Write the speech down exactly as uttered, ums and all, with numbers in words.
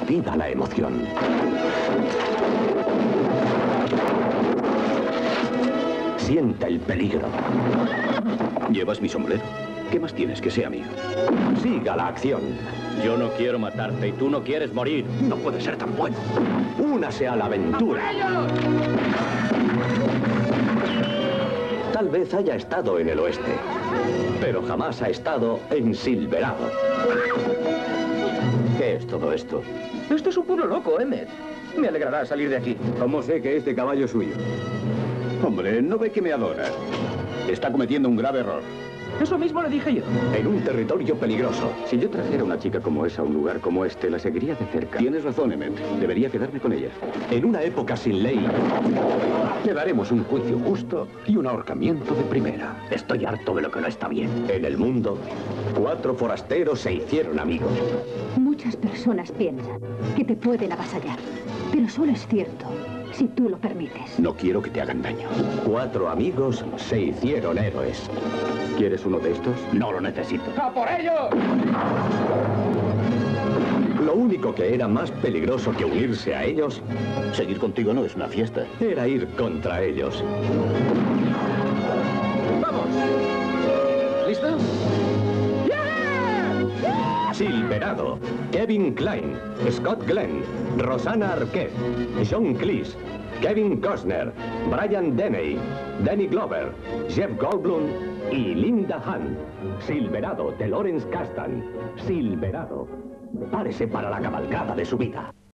Viva la emoción. Sienta el peligro. ¿Llevas mi sombrero? ¿Qué más tienes que sea mío? Siga la acción. Yo no quiero matarte y tú no quieres morir. No puede ser tan bueno. Únase a la aventura. Tal vez haya estado en el oeste, pero jamás ha estado en Silverado. ¿Qué es todo esto? Esto es un pueblo loco, Emmett. Me alegrará salir de aquí. ¿Cómo sé que este caballo es suyo? Hombre, ¿no ve que me adora? Está cometiendo un grave error. Eso mismo le dije yo. En un territorio peligroso. Si yo trajera a una chica como esa a un lugar como este, la seguiría de cerca. Tienes razón, Emmett. Debería quedarme con ella. En una época sin ley. Le daremos un juicio justo y un ahorcamiento de primera. Estoy harto de lo que no está bien. En el mundo, cuatro forasteros se hicieron amigos. Muchas personas piensan que te pueden avasallar, pero solo es cierto si tú lo permites. No quiero que te hagan daño. Cuatro amigos se hicieron héroes. ¿Quieres uno de estos? No lo necesito. ¡A por ellos! Lo único que era más peligroso que unirse a ellos Seguir contigo no es una fiesta. era ir contra ellos. ¡Vamos! ¿Listo? Silverado, Kevin Kline, Scott Glenn, Rosanna Arquette, John Cleese, Kevin Costner, Brian Deney, Danny Glover, Jeff Goldblum y Linda Hunt. Silverado de Lawrence Kasdan. Silverado. Prepárese para la cabalgada de su vida.